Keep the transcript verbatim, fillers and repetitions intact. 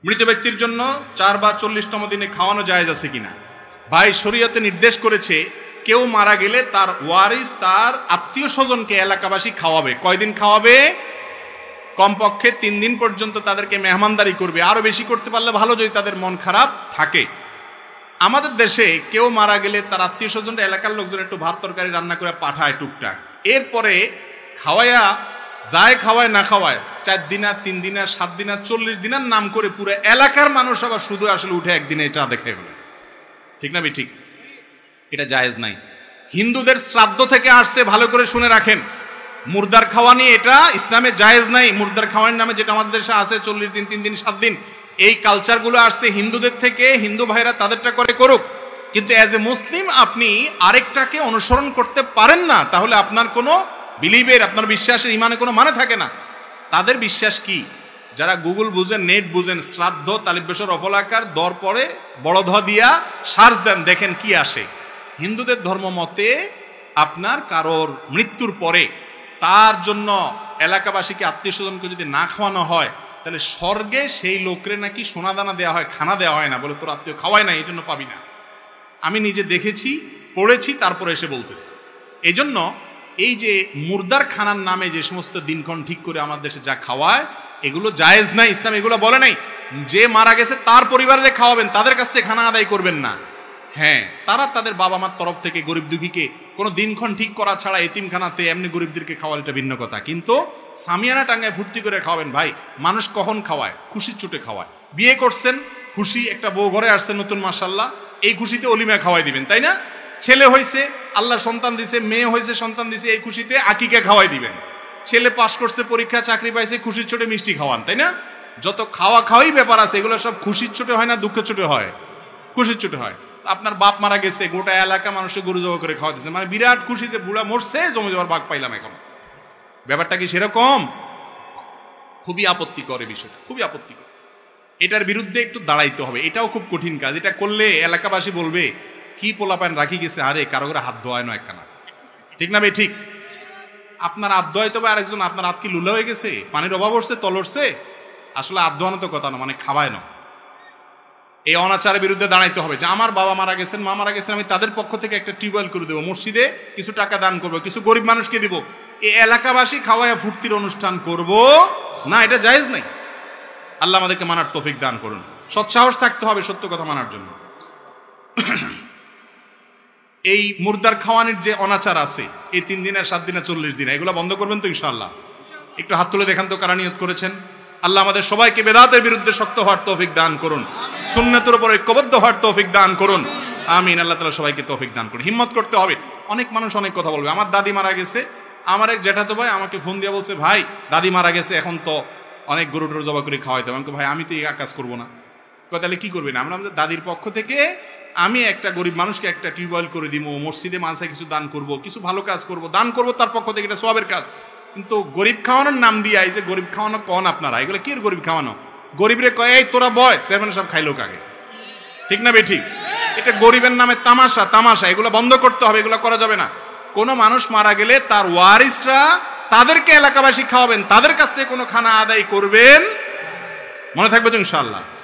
মৃত ব্যক্তির জন্য চার বা চল্লিশতম দিনে খাওয়ানো জায়েজ আছে কিনা? ভাই, শরীয়তে নির্দেশ করেছে কেউ মারা গেলে তার ওয়ারিস তার আত্মীয় স্বজনকে এলাকাবাসী খাওয়াবে। কয়দিন খাওয়াবে? কমপক্ষে তিন দিন পর্যন্ত তাদেরকে মেহমানদারি করবে, আরো বেশি করতে পারলে ভালো যদি তাদের মন খারাপ থাকে। আমাদের দেশে কেউ মারা গেলে তার আত্মীয় স্বজনরা এলাকার লোকজন একটু ভাত তরকারি রান্না করে পাঠায় টুকটাক, এরপরে খাওয়ায়া যায় খাওয়ায় না খাওয়ায় চার দিনা তিন দিনা সাত দিনা চল্লিশ দিনের নাম করে পুরো এলাকার মানুষ আবার শুধু আসলে উঠে একদিনে এটা দেখে ফেলে। ঠিক না? ঠিক, এটা জায়েজ নাই। হিন্দুদের শ্রাদ্ধ থেকে আসছে, ভালো করে শুনে রাখেন। মুর্দার খাওয়া নিয়ে এটা ইসলামে জায়েজ নাই। মুর্দার খাওয়ার নামে যেটা আমাদের দেশে আছে চল্লিশ দিন তিন দিন সাত দিন, এই কালচারগুলো আসছে হিন্দুদের থেকে। হিন্দু ভাইরা তাদেরটা করে করুক, কিন্তু অ্যাজ এ মুসলিম আপনি আরেকটাকে অনুসরণ করতে পারেন না। তাহলে আপনার কোনো বিলিভের, আপনার বিশ্বাসের, ইমানে কোনো মানে থাকে না। তাদের বিশ্বাস কি? যারা গুগল বুঝেন, নেট বুঝেন, শ্রাদ্ধ তালিবেশ্বর রফলাকার দর পরে বড় ধ দিয়া সার্চ দেন, দেখেন কি আসে। হিন্দুদের ধর্ম মতে আপনার কারোর মৃত্যুর পরে তার জন্য এলাকাবাসীকে আত্মীয় স্বজনকে যদি না খাওয়ানো হয়, তাহলে স্বর্গে সেই লোকরে নাকি সোনাদানা দেওয়া হয়, খানা দেওয়া হয় না, বলে তোর আত্মীয় খাওয়ায় না, এই জন্য পাবি না। আমি নিজে দেখেছি, পড়েছি, তারপরে এসে বলতেছি। এই জন্য এই যে মুর্দার খানার নামে যে সমস্ত দিনক্ষণ ঠিক করে আমাদের দেশে যা খাওয়ায়, এগুলো জায়েজ নাই। ইসলাম এগুলো বলে নাই। যে মারা গেছে তার পরিবারে খাওয়াবেন, তাদের কাছ থেকে খানা আদায় করবেন না। হ্যাঁ, তারা তাদের বাবা মার তরফ থেকে গরিব দুঃখীকে কোনো দিনক্ষণ ঠিক করা ছাড়া এতিমখানাতে এমনি গরিবদেরকে খাওয়ালে এটা ভিন্ন কথা, কিন্তু সামিয়ানা টাঙ্গায় ফুর্তি করে খাওয়াবেন। ভাই, মানুষ কখন খাওয়ায়? খুশির চোটে খাওয়ায়। বিয়ে করছেন, খুশি, একটা বউ ঘরে আসছে নতুন, মাশাআল্লাহ, এই খুশিতে অলিমা খাওয়াই দিবেন, তাই না? ছেলে হয়েছে, আল্লাহর সন্তান দিছে, মেয়ে হয়েছে, সন্তান দিছে, এই খুশিতে আকিকা খাওয়াই দিবেন। ছেলে পাশ করছে, পরীক্ষা, চাকরি পাইছে, খুশির চোটে মিষ্টি খাওয়ান, তাই না? যত খাওয়া খাওয়াই ব্যাপার আছে, এগুলো সব খুশির চোটে হয় না দুঃখের চোটে হয়? খুশির চোটে হয়। আপনার বাপ মারা গেছে, গোটা এলাকা মানুষের গরু জবা করে খাওয়া দিচ্ছে, মানে বিরাট খুশি যে বুড়া মরছে, জমি জমার ভাগ পাইলাম। এখন ব্যাপারটা কি সেরকম? খুবই আপত্তিকর এই বিষয়টা, খুবই আপত্তিকর। এটার বিরুদ্ধে একটু দাঁড়াইতে হবে। এটাও খুব কঠিন কাজ। এটা করলে এলাকাবাসী বলবে কি পোলাপান রাখি গেছে, আরে কারো করে হাত ধোয়ায় না একখানা। ঠিক না ভাই? ঠিক। আপনার হাত ধোয়াইতে হবে আরেকজন, আপনার হাত কি লুলা হয়ে গেছে, পানির অভাব হচ্ছে, তল উঠছে? আসলে হাত ধোয়ানো তো কথা না, মানে খাওয়ায় না। এই অনাচারের বিরুদ্ধে দাঁড়াইতে হবে যে আমার বাবা মারা গেছেন, মা মারা গেছেন, আমি তাদের পক্ষ থেকে একটা টিউবওয়েল করে দেবো, মসজিদে কিছু টাকা দান করবো, কিছু গরিব মানুষকে দিব। এই এলাকাবাসী খাওয়ায় ফুর্তির অনুষ্ঠান করব না, এটা জায়েজ নাই। আল্লাহ আমাদেরকে মানার তৌফিক দান করুন। সৎসাহস থাকতে হবে সত্য কথা মানার জন্য। এই মুর্দার খাওয়ানির যে অনাচার আছে, এই তিন দিনের সাত দিনের চল্লিশ দিন, এগুলো বন্ধ করবেন তো ইনশাআল্লাহ? একটু হাত তুলে দেখান তো কারা নিয়ত করেছেন। আল্লাহ আমাদের সবাইকে বেদাতের বিরুদ্ধে শক্ত হওয়ার তৌফিক দান করুন, সুন্নাতের উপর ঐক্যবদ্ধ হওয়ার তৌফিক দান করুন। আমিন। আল্লাহ তাআলা সবাইকে তৌফিক দান করুন। হিম্মত করতে হবে। অনেক মানুষ অনেক কথা বলবে। আমার দাদি মারা গেছে, আমার এক জ্যাঠাতো ভাই আমাকে ফোন দিয়ে বলছে, ভাই দাদি মারা গেছে, এখন তো অনেক গরু টরু জবা করে খাওয়াইতে হবে। আমাকে ভাই আমি তো এই কাজ করবো না। তাহলে কি করবেন? আমরা আমাদের দাদির পক্ষ থেকে আমি একটা গরিব মানুষকে একটা টিউবওয়েল করে দিব, মসজিদে মানসায় কিছু দান করব, কিছু ভালো কাজ করব, দান করব তার পক্ষ থেকে, এটা সওয়াবের কাজ। কিন্তু গরিব খাওয়ানোর নাম দিয়ে এই যে গরিব খাওয়ানো কন আপনারা, এগুলো কি গরিব খাওয়ানো? গরিবরে কয় এই তোরা বয়, চেয়ারম্যান সাহেব খাইলো কাগে। ঠিক না বে? ঠিক। এটা গরিবের নামে তামাশা, তামাশা, এগুলো বন্ধ করতে হবে, এগুলো করা যাবে না। কোনো মানুষ মারা গেলে তার ওয়ারিসরা তাদেরকে এলাকাবাসী খাওয়াবেন, তাদের কাছ থেকে কোনো খানা আদায় করবেন, মনে থাকবে তো ইনশাআল্লাহ।